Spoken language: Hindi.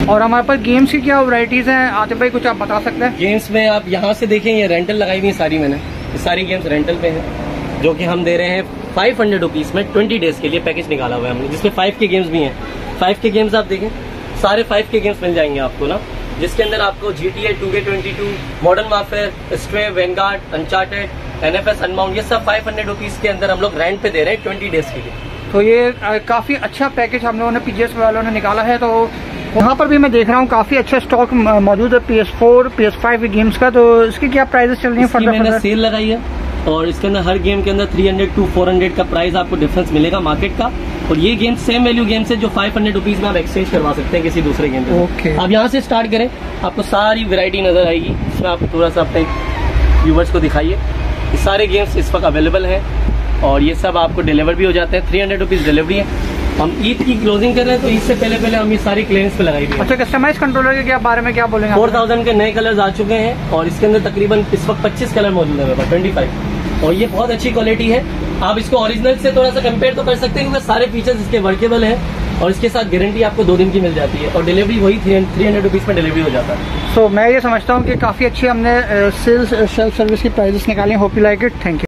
और हमारे पास गेम्स की क्या वैरायटीज हैं आतिफ भाई, कुछ आप बता सकते हैं? गेम्स में आप यहाँ से देखें, ये रेंटल लगाई हुई है सारी मैंने, ये सारी गेम्स रेंटल पे हैं, जो कि हम दे रहे हैं 500 रुपीज़ में 20 डेज के लिए पैकेज निकाला हुआ है हमने, जिसमें 5 के गेम्स भी हैं। 5 के गेम्स आप देखें, सारे 5 के गेम्स मिल जाएंगे आपको ना, जिसके अंदर आपको GTA 2K22, Modern Warfare, Stray, Vanguard, Uncharted, NFS, unmount, ये सब 500 रुपीज़ के अंदर हम लोग रेंट पे दे रहे हैं 20 डेज के लिए। तो ये काफ़ी अच्छा पैकेज हम लोगों ने PGS वालों ने निकाला है। तो वहाँ पर भी मैं देख रहा हूँ काफ़ी अच्छा स्टॉक मौजूद है PS4, PS5 गेम्स का। तो इसकी क्या प्राइसेस चल रही है? मैंने सेल लगाई है और इसके अंदर हर गेम के अंदर 300 to 400 का प्राइस आपको डिफरेंस मिलेगा मार्केट का। और ये गेम सेम वैल्यू गेम से जो 500 रुपीज़ में आप एक्सचेंज करवा सकते हैं किसी दूसरे गेम पे। ओके, आप यहाँ से स्टार्ट करें, आपको सारी वैरायटी नजर आएगी। इसमें आप थोड़ा सा अपने व्यूवर्स को दिखाइए, ये सारे गेम्स इस वक्त अवेलेबल हैं और ये सब आपको डिलीवर भी हो जाते हैं। 300 रुपीज़ डिलीवरी है। हम ईद की क्लोजिंग कर रहे हैं, तो ईद से पहले हम ये सारी क्लेम्स पे लगाई हुई है। अच्छा, कस्टमाइज कंट्रोलर के क्या बारे में क्या बोलेंगे? 4000 के नए कलर्स आ चुके हैं और इसके अंदर तकरीबन इस वक्त 25 कलर मौजूद है, 25। और ये बहुत अच्छी क्वालिटी है। आप इसको ओरिजिनल से थोड़ा सा कंपेयर तो कर सकते हैं, क्योंकि सारे फीचर्स इसके वर्केबल हैं और इसके साथ गारंटी आपको 2 दिन की मिल जाती है और डिलीवरी वही 300 रुपीज़ में डिलीवरी हो जाता है। सो मैं ये समझता हूँ कि काफ़ी अच्छी हमने सेल्फ सर्विस की प्राइजेस निकाली। Hope you like it. Thank you.